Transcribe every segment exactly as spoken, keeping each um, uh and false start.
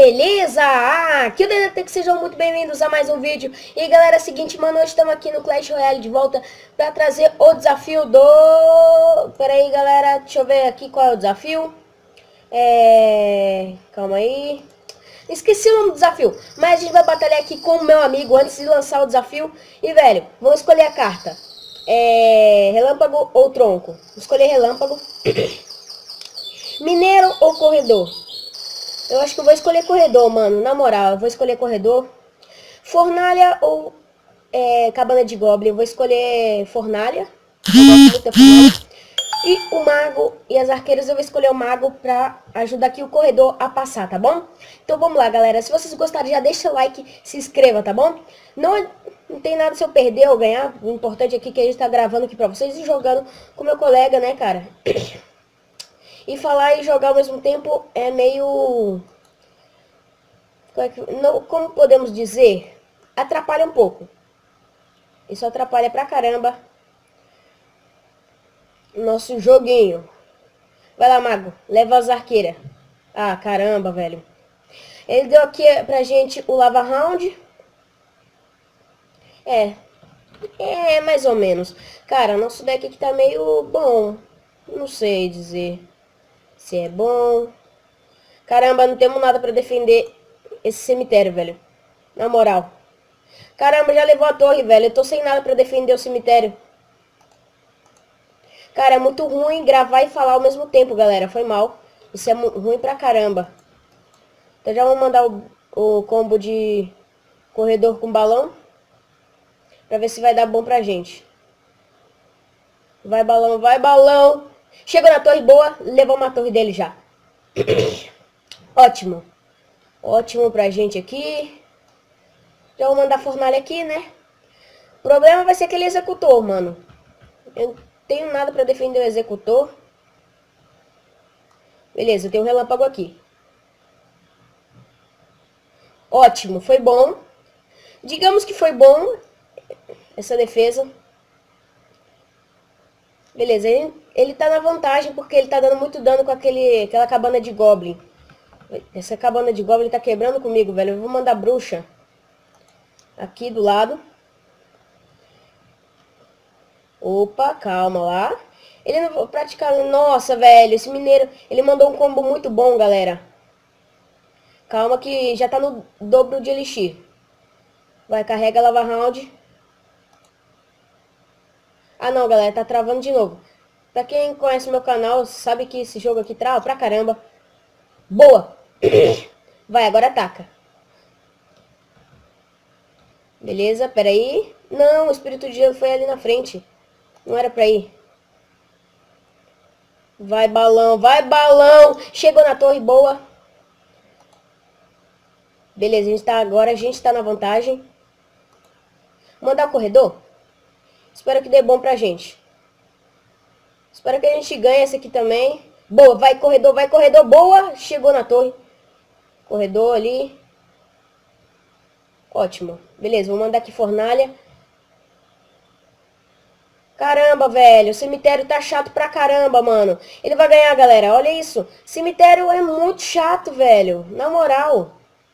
Beleza? Ah, aqui o D D T, que sejam muito bem-vindos a mais um vídeo. E galera, é o seguinte, mano, hoje estamos aqui no Clash Royale de volta para trazer o desafio do... Pera aí, galera, deixa eu ver aqui qual é o desafio. É... Calma aí. Esqueci o nome do desafio, mas a gente vai batalhar aqui com o meu amigo antes de lançar o desafio. E, velho, vamos escolher a carta. É... Relâmpago ou tronco? Vou escolher relâmpago. Mineiro ou corredor? Eu acho que eu vou escolher corredor, mano. Na moral, eu vou escolher corredor. Fornalha ou é, cabana de goblin? Eu vou escolher fornalha. Eu gosto muito da fornalha. E o mago e as arqueiras eu vou escolher o mago pra ajudar aqui o corredor a passar, tá bom? Então vamos lá, galera. Se vocês gostarem, já deixa o like, se inscreva, tá bom? Não, não tem nada se eu perder ou ganhar. O importante aqui é que a gente tá gravando aqui pra vocês e jogando com meu colega, né, cara? E falar e jogar ao mesmo tempo é meio... Não, como podemos dizer? Atrapalha um pouco. Isso atrapalha pra caramba nosso joguinho. Vai lá, mago. Leva as arqueiras. Ah, caramba, velho. Ele deu aqui pra gente o lava round. É. É, mais ou menos. Cara, nosso deck aqui tá meio bom. Não sei dizer se é bom. Caramba, não temos nada pra defender esse cemitério, velho. Na moral. Caramba, já levou a torre, velho. Eu tô sem nada pra defender o cemitério. Cara, é muito ruim gravar e falar ao mesmo tempo, galera. Foi mal. Isso é ruim pra caramba. Então já vou mandar o, o combo de corredor com balão. Pra ver se vai dar bom pra gente. Vai balão, vai balão. Chegou na torre boa. Levou uma torre dele já. Ótimo. Ótimo pra gente aqui. Já vou mandar fornalha aqui, né? O problema vai ser aquele executor, mano. Eu não tenho nada pra defender o executor. Beleza, eu tenho um relâmpago aqui. Ótimo, foi bom. Digamos que foi bom essa defesa. Beleza, ele, ele tá na vantagem porque ele tá dando muito dano com aquele, aquela cabana de goblin. Essa cabana de goblin tá quebrando comigo, velho. Eu vou mandar bruxa aqui do lado. Opa, calma lá. Ele não vou praticar... Nossa, velho, esse mineiro... Ele mandou um combo muito bom, galera. Calma que já tá no dobro de elixir. Vai, carrega lava round. Ah, não, galera, tá travando de novo. Pra quem conhece meu canal, sabe que esse jogo aqui trava pra caramba. Boa! Vai, agora ataca. Beleza, peraí. Não, o espírito de gelo foi ali na frente. Não era pra ir. Vai, balão, vai, balão! Chegou na torre, boa. Beleza, a gente tá agora, a gente tá na vantagem. Mandar o corredor. Espero que dê bom pra gente. Espero que a gente ganhe esse aqui também. Boa, vai corredor, vai corredor, boa. Chegou na torre. Corredor ali. Ótimo. Beleza, vou mandar aqui fornalha. Caramba, velho. O cemitério tá chato pra caramba, mano. Ele vai ganhar, galera. Olha isso. Cemitério é muito chato, velho. Na moral.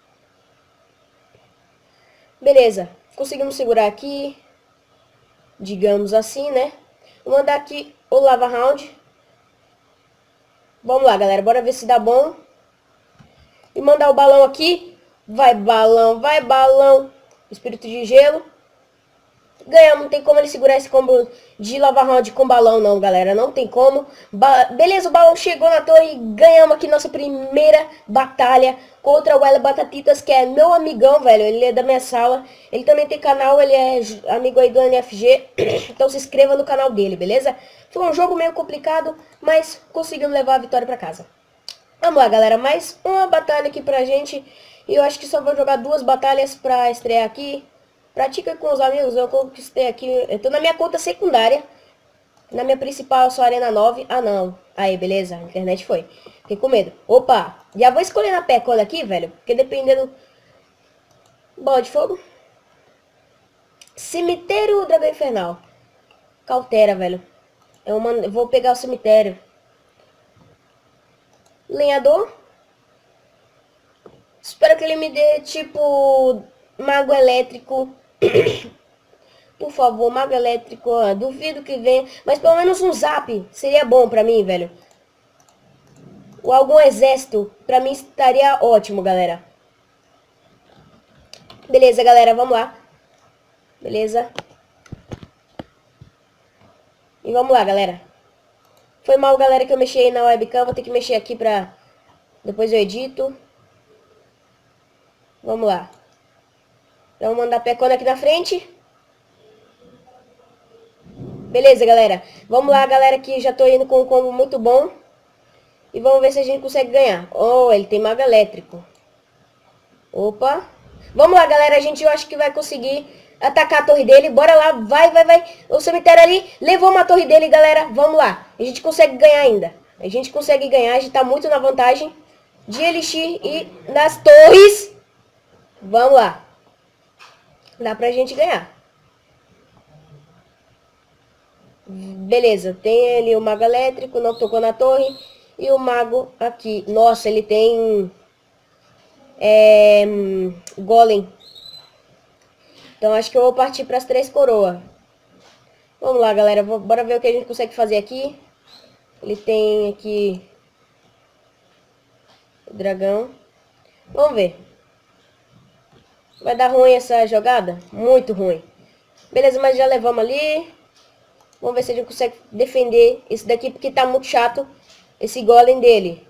Beleza. Conseguimos segurar aqui. Digamos assim, né? Vou mandar aqui o lava round. Vamos lá, galera. Bora ver se dá bom. E mandar o balão aqui. Vai, balão. Vai, balão. Espírito de gelo. Ganhamos. Não tem como ele segurar esse combo de lava round com balão, não, galera. Não tem como. Ba Beleza, o balão chegou na torre. Ganhamos aqui nossa primeira batalha contra o Ela Batatitas, que é meu amigão, velho. Ele é da minha sala. Ele também tem canal. Ele é amigo aí do N F G. Então se inscreva no canal dele, beleza? Foi um jogo meio complicado, mas conseguimos levar a vitória pra casa. Vamos lá, galera. Mais uma batalha aqui pra gente. E eu acho que só vou jogar duas batalhas pra estrear aqui. Pratica com os amigos. Eu conquistei aqui. Eu tô na minha conta secundária. Na minha principal, eu sou Arena nove. Ah, não. Aí, beleza. A internet foi. Fiquei com medo. Opa. Já vou escolher na pecola aqui, velho. Porque dependendo... Bola de fogo. Cemitério Dragão Infernal. Cautera, velho. Eu, mando... eu vou pegar o cemitério. Lenhador. Espero que ele me dê, tipo, mago elétrico. Por favor, mago elétrico, ó, duvido que venha. Mas pelo menos um zap seria bom pra mim, velho. Ou algum exército, pra mim estaria ótimo, galera. Beleza, galera, vamos lá. Beleza. E vamos lá, galera. Foi mal, galera, que eu mexi aí na webcam. Vou ter que mexer aqui pra... Depois eu edito. Vamos lá. Vamos mandar a pecona aqui na frente. Beleza, galera. Vamos lá, galera, que já tô indo com um combo muito bom. E vamos ver se a gente consegue ganhar. Oh, ele tem mago elétrico. Opa. Vamos lá, galera. A gente, eu acho que vai conseguir atacar a torre dele. Bora lá. Vai, vai, vai. O cemitério ali levou uma torre dele, galera. Vamos lá. A gente consegue ganhar ainda. A gente consegue ganhar. A gente tá muito na vantagem de Elixir e nas torres. Vamos lá. Dá pra gente ganhar. Beleza. Tem ali o mago elétrico. Não tocou na torre. E o mago aqui. Nossa, ele tem... É... Golem. Então acho que eu vou partir para as três coroas. Vamos lá, galera. Bora ver o que a gente consegue fazer aqui. Ele tem aqui... O dragão. Vamos ver. Vai dar ruim essa jogada? Muito ruim. Beleza, mas já levamos ali. Vamos ver se a gente consegue defender esse daqui, porque tá muito chato esse golem dele.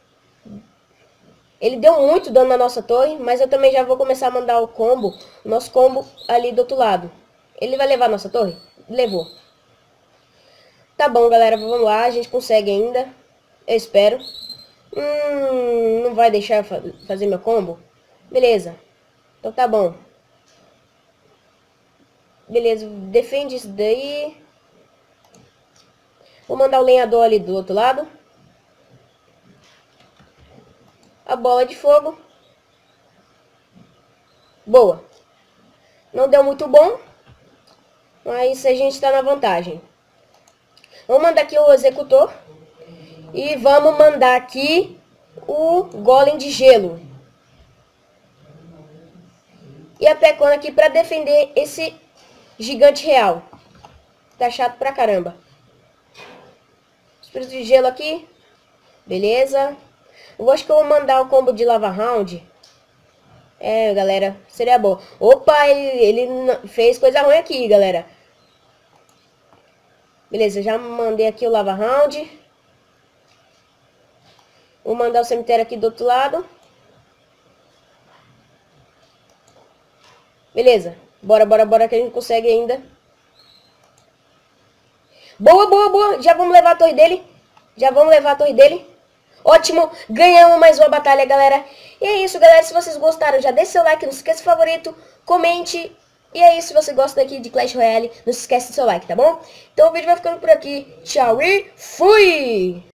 Ele deu muito dano na nossa torre, mas eu também já vou começar a mandar o combo, o nosso combo ali do outro lado. Ele vai levar a nossa torre? Levou. Tá bom, galera, vamos lá, a gente consegue ainda. Eu espero. Hum, não vai deixar eu fa fazer meu combo? Beleza. Então tá bom. Beleza, defende isso daí. Vou mandar o lenhador ali do outro lado. A bola de fogo. Boa. Não deu muito bom. Mas a gente está na vantagem. Vamos mandar aqui o executor. E vamos mandar aqui o golem de gelo. E a pecona aqui para defender esse gigante real. Tá chato pra caramba. Espírito de gelo aqui. Beleza. Eu acho que eu vou mandar o combo de lava round. É, galera, seria bom. Opa, ele, ele fez coisa ruim aqui, galera. Beleza, já mandei aqui o lava round. Vou mandar o cemitério aqui do outro lado. Beleza, bora, bora, bora que a gente consegue ainda. Boa, boa, boa. Já vamos levar a torre dele. Já vamos levar a torre dele. Ótimo, ganhamos mais uma batalha, galera. E é isso, galera. Se vocês gostaram, já deixe seu like, não se esqueça do favorito, comente. E é isso, se você gosta daqui de Clash Royale, não se esqueça do seu like, tá bom? Então o vídeo vai ficando por aqui. Tchau e fui!